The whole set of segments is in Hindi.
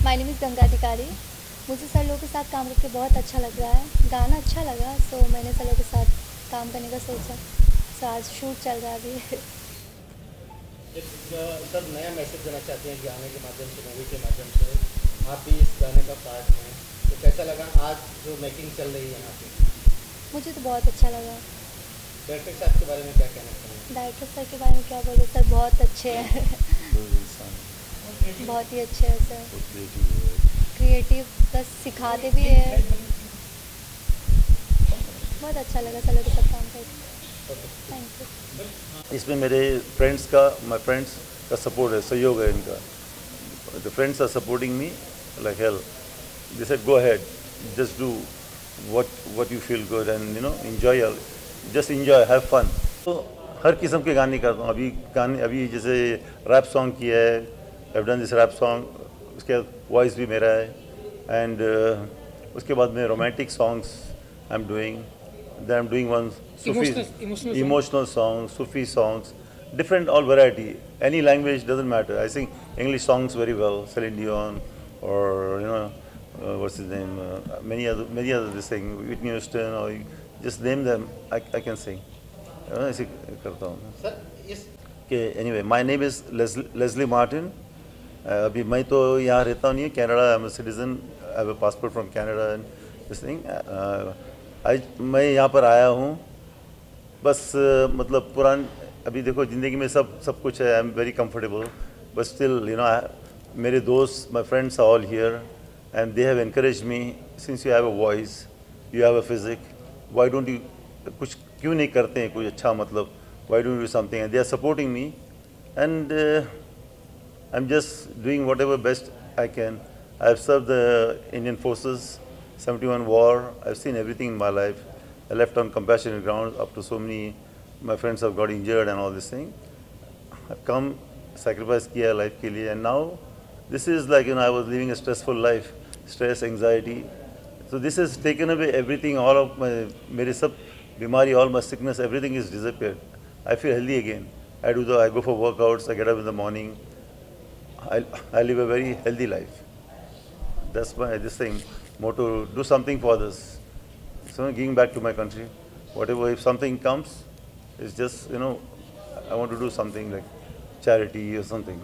माय नेम इज़ गंगा अधिकारी। मुझे सर लोगों के साथ काम करके बहुत अच्छा लग रहा है। गाना अच्छा लगा सो मैंने सर लोगों के साथ काम करने का सोचा। सो आज शूट चल रहा है अभी। एक सर नया मैसेज देना चाहते हैं गाने के माध्यम से, मूवी के माध्यम से। आप भी इस गाने का पार्ट हैं, तो कैसा लगा आज जो मेकिंग चल रही है यहाँ पे? मुझे तो बहुत अच्छा लगा। डायरेक्टर साहब के बारे में क्या कहना चाहेंगे? डायरेक्टर सर के बारे में क्या बोले सर, बहुत अच्छे हैं। बहुत ही अच्छे हैं सर, क्रिएटिव प्लस सिखाते भी हैं। बहुत अच्छा लगा सर लोगों के साथ काम करके। Thank you. इसमें मेरे माय फ्रेंड्स का सपोर्ट है, सहयोग है इनका। The friends are supporting me like hell. They said go ahead, just do what you feel good and just enjoy, have fun। तो हर किस्म के गाने करता हूँ। अभी जैसे रैप सॉन्ग किया है, I've done this rap song, उसके वॉइस भी मेरा है। एंड उसके बाद में romantic songs I am doing one emotional songs, Sufi songs, different, all variety, any language doesn't matter। I sing English songs very well, Celine Dion or what's his name, many other this thing, Whitney Houston, or you just name them, I can sing। ऐसे करता हूँ सर इस कि anyway, my name is Leslie Martin। अभी मैं तो यहाँ रहता नहीं है, Canada. I am a citizen, I have a passport from Canada and this thing. मैं यहाँ पर आया हूँ बस मतलब अभी देखो ज़िंदगी में सब कुछ है। I am very comfortable, but still मेरे दोस्त, my friends are all here and they have encourage me. Since you have a voice, you have a physique, why don't you कुछ क्यों नहीं करते हैं कुछ अच्छा, मतलब why don't you do something? And they are supporting me and I'm just doing whatever best I can। I've served the Indian forces, 71 war, I've seen everything in my life। I left on compassionate grounds up to so many, my friends have got injured and all this thing। I've come, sacrifice kiya life ke liye, and now this is like, I was living a stressful life, stress, anxiety। So this has taken away everything, all of my, mere sab bimari, all my sickness, everything is disappeared। I feel healthy again। I go for workouts, I get up in the morning। I live a very healthy life। That's my motto: do something for others। So giving back to my country, whatever, if something comes, it's just I want to do something like charity or something।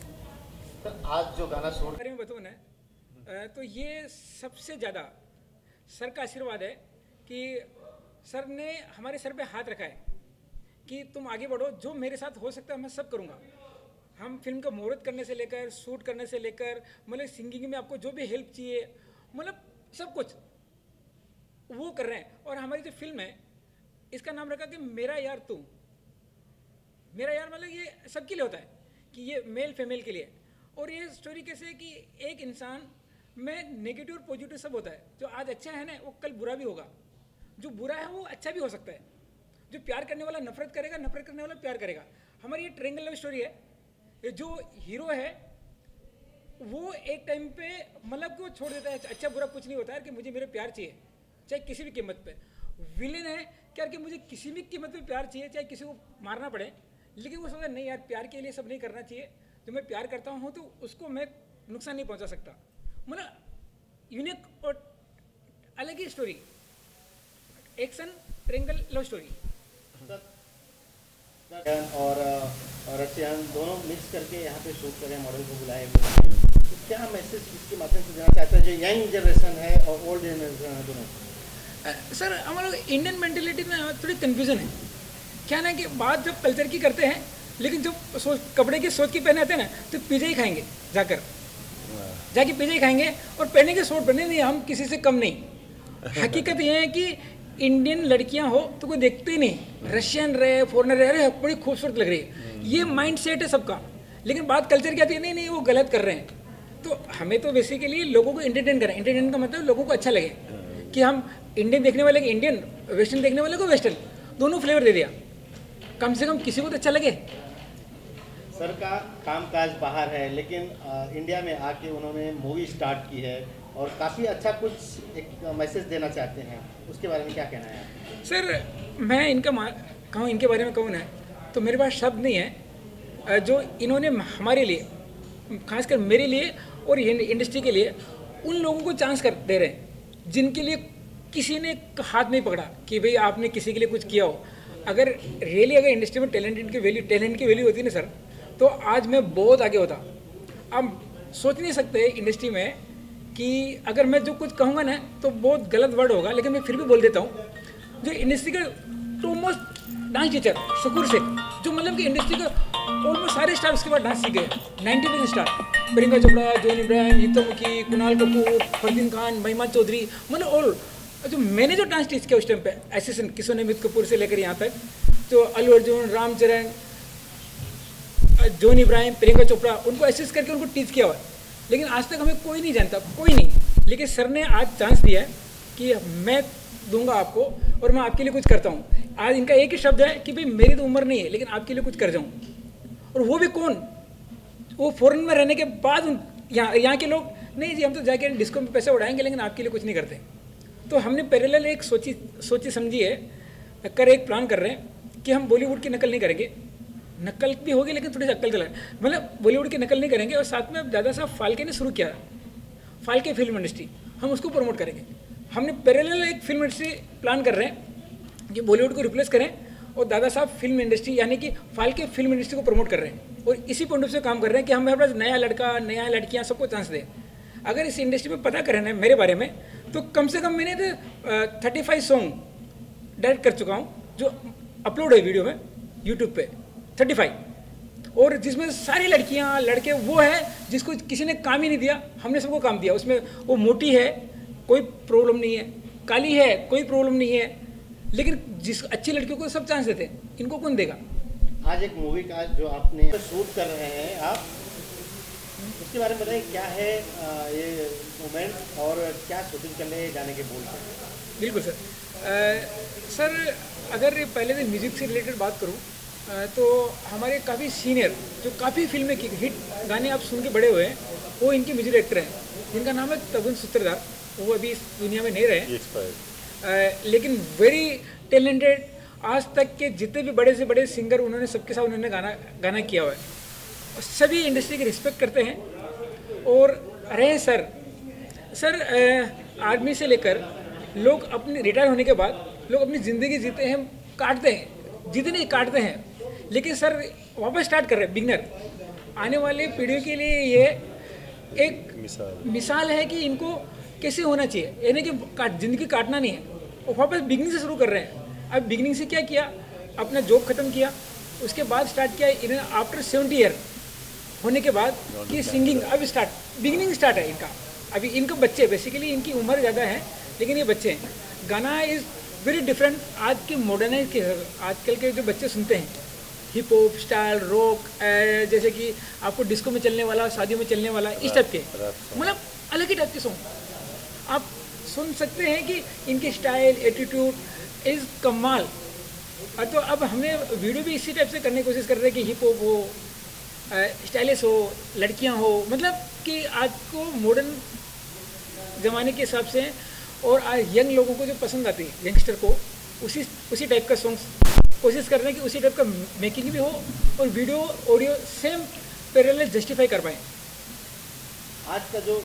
Sir आज जो गाना शूट बारे में बताऊँ ना, तो ये सबसे ज़्यादा सर का आशीर्वाद है कि सर ने हमारे सर पे हाथ रखा है कि तुम आगे बढ़ो, जो मेरे साथ हो सकता है मैं सब करूँगा। हम फिल्म का मुहूर्त करने से लेकर, शूट करने से लेकर, मतलब सिंगिंग में आपको जो भी हेल्प चाहिए, मतलब सब कुछ वो कर रहे हैं। और हमारी जो फिल्म है इसका नाम रखा कि मेरा यार तू। मेरा यार मतलब ये सबके लिए होता है कि ये मेल फीमेल के लिए। और ये स्टोरी कैसे है कि एक इंसान में नेगेटिव और पॉजिटिव सब होता है। जो आज अच्छा है ना, वो कल बुरा भी होगा। जो बुरा है वो अच्छा भी हो सकता है। जो प्यार करने वाला नफरत करेगा, नफरत करने वाला प्यार करेगा। हमारी ये ट्रायंगल लव स्टोरी है। ये जो हीरो है वो एक टाइम पे मतलब को छोड़ देता है, अच्छा बुरा कुछ नहीं होता है कि मुझे मेरे प्यार चाहिए चाहे किसी भी कीमत पे। विलेन है क्या कि मुझे किसी भी कीमत पे प्यार चाहिए, चाहे किसी को मारना पड़े। लेकिन वो सोचता नहीं यार, प्यार के लिए सब नहीं करना चाहिए। जो मैं प्यार करता हूँ तो उसको मैं नुकसान नहीं पहुँचा सकता। मतलब यूनिक और अलग ही story, action triangle love story. और रशियन दोनों मिक्स करके यहाँ पे शूट करें, मॉडल को बुलाए हुए। तो क्या मैसेज इसके माध्यम से देना चाहते हैं जो यंग जनरेशन है और ओल्ड जनरेशन है दोनों? सर हमारा इंडियन मेंटेलिटी में थोड़ी कन्फ्यूज़न है। क्या ना कि बात जब कल्चर की करते हैं, लेकिन जब कपड़े की सोच की पहने आते हैं ना, तो पिज़्ज़ा ही खाएंगे जाके पिज़्ज़ा ही खाएंगे और पहनेंगे सूट पहने। नहीं, हम किसी से कम नहीं। हकीकत ये है कि इंडियन लड़कियां हो तो कोई देखते ही नहीं, रशियन रहे, फॉरेनर रहे, अरे बड़ी खूबसूरत लग रही है। ये माइंड सेट है सबका। लेकिन बात कल्चर की आती है, नहीं वो गलत कर रहे हैं। तो हमें तो बेसिकली लोगों को एंटरटेन करें। एंटरटेन का मतलब लोगों को अच्छा लगे कि हम इंडियन देखने वाले को इंडियन, वेस्टर्न देखने वाले को वेस्टर्न, दोनों फ्लेवर दे दिया। कम से कम किसी को तो अच्छा लगे। सर का कामकाज बाहर है, लेकिन इंडिया में आके उन्होंने मूवी स्टार्ट की है और काफ़ी अच्छा कुछ एक मैसेज देना चाहते हैं। उसके बारे में क्या कहना है? सर मैं इनके बारे में कहूँ ना, तो मेरे पास शब्द नहीं है। जो इन्होंने हमारे लिए, खासकर मेरे लिए और इंडस्ट्री के लिए उन लोगों को चांस कर दे रहे हैं जिनके लिए किसी ने हाथ नहीं पकड़ा कि भाई आपने किसी के लिए कुछ किया हो। अगर रियली अगर इंडस्ट्री में टैलेंट की वैल्यू होती ना सर, तो आज मैं बहुत आगे होता। अब सोच नहीं सकते इंडस्ट्री में कि अगर मैं जो कुछ कहूँगा ना तो बहुत गलत वर्ड होगा, लेकिन मैं फिर भी बोल देता हूँ। जो इंडस्ट्री का topmost dance teacher Shakoor Shaikh, जो मतलब कि इंडस्ट्री का ऑलमोस्ट सारे स्टार उसके बाद डांस सीख गए, 90% स्टार, प्रियंका चोपड़ा, जॉन इब्राहिम, नीता मुखी, कुणाल कपूर, फरदीन खान, महिमा चौधरी, मतलब ऑल जो मैंने जो डांस टीच किया उस टाइम पे असिस्टेंट किशोर अमित कपूर से लेकर यहाँ तक, जो अल्लू अर्जुन, रामचरण, जॉन इब्राहिम, प्रियंका चोपड़ा, उनको असिस्ट करके उनको टीच किया हुआ है। लेकिन आज तक हमें कोई नहीं जानता, कोई नहीं। लेकिन सर ने आज चांस दिया है कि मैं दूंगा आपको और मैं आपके लिए कुछ करता हूँ। आज इनका एक ही शब्द है कि भाई मेरी तो उम्र नहीं है लेकिन आपके लिए कुछ कर जाऊँ। और वो भी कौन, वो फॉरेन में रहने के बाद यहाँ के लोग नहीं जी हम तो जाके डिस्को में पैसे उड़ाएंगे लेकिन आपके लिए कुछ नहीं करते। तो हमने पैरेलल एक सोची समझी है, एक प्लान कर रहे हैं कि हम बॉलीवुड की नकल नहीं करेंगे, नकल भी होगी लेकिन थोड़ी सी अक्ल चलाएं, मतलब बॉलीवुड की नकल नहीं करेंगे। और साथ में दादा साहब फाल्के ने शुरू किया, फाल्के फिल्म इंडस्ट्री, हम उसको प्रमोट करेंगे। हमने पैरेलल एक फिल्म इंडस्ट्री प्लान कर रहे हैं कि बॉलीवुड को रिप्लेस करें और दादा साहब फिल्म इंडस्ट्री यानी कि फाल्के फिल्म इंडस्ट्री को प्रमोट कर रहे हैं। और इसी पॉइंट ऑफ से काम कर रहे हैं कि हमारे पास नया लड़का, नया लड़कियाँ सबको चांस दें। अगर इस इंडस्ट्री में पता करें ना मेरे बारे में, तो कम से कम मैंने तो 35 सॉन्ग डायरेक्ट कर चुका हूँ जो अपलोड है वीडियो में यूट्यूब पे, 35, और जिसमें सारी लड़कियाँ लड़के वो है जिसको किसी ने काम ही नहीं दिया, हमने सबको काम दिया। उसमें वो मोटी है कोई प्रॉब्लम नहीं है, काली है कोई प्रॉब्लम नहीं है, लेकिन जिस अच्छी लड़कियों को सब चांस देते हैं, इनको कौन देगा। आज एक मूवी का जो आपने शूट कर रहे हैं आप, उसके बारे में बताइए, क्या है ये मोमेंट और क्या शूटिंग करने जाने के बोल हैं। बिल्कुल सर। सर अगर पहले से म्यूज़िक से रिलेटेड बात करूँ तो हमारे काफ़ी सीनियर जो काफ़ी फिल्में की हिट गाने आप सुन के बड़े हुए हैं, वो इनके म्यूजिक डायरेक्टर हैं जिनका नाम है तबन सूत्रधार। वो अभी इस दुनिया में नहीं रहे, लेकिन वेरी टैलेंटेड। आज तक के जितने भी बड़े से बड़े सिंगर उन्होंने सबके साथ उन्होंने गाना किया हुआ है। सभी इंडस्ट्री की रिस्पेक्ट करते हैं। और रहे सर आर्मी से लेकर लोग अपने रिटायर होने के बाद लोग अपनी ज़िंदगी जीते हैं, काटते हैं, जितने काटते हैं, लेकिन सर वापस स्टार्ट कर रहे हैं बिगनर। आने वाले पीढ़ियों के लिए ये एक मिसाल है कि इनको कैसे होना चाहिए, यानी कि ज़िंदगी काटना नहीं है, वो वापस बिगनिंग से शुरू कर रहे हैं। अब बिगनिंग से क्या किया, अपना जॉब ख़त्म किया, उसके बाद स्टार्ट किया इन्हें आफ्टर 70 ईयर होने के बाद कि सिंगिंग अब बिगिनिंग स्टार्ट है इनका। अभी इनके बच्चे बेसिकली इनकी उम्र ज़्यादा है लेकिन ये बच्चे हैं। गाना इज़ वेरी डिफरेंट आज के मॉडर्नाइज के आजकल के जो बच्चे सुनते हैं, हिप हॉप स्टाइल, रॉक, जैसे कि आपको डिस्को में चलने वाला, शादियों में चलने वाला, इस टाइप के, मतलब अलग ही टाइप के सॉन्ग आप सुन सकते हैं कि इनकी स्टाइल, एटीट्यूड इज़ कमाल। तो अब हमें वीडियो भी इसी टाइप से करने की कोशिश कर रहे हैं कि हिप हॉप हो, स्टाइलिश हो, लड़कियां हो, मतलब कि आज को मॉडर्न ज़माने के हिसाब से और आज यंग लोगों को जो पसंद आती है, यंगस्टर को उसी टाइप का सॉन्ग्स कोशिश कर रहे हैं कि उसी टाइप का मेकिंग भी हो और video audio same parallel justify कर पाएँ। आज का जो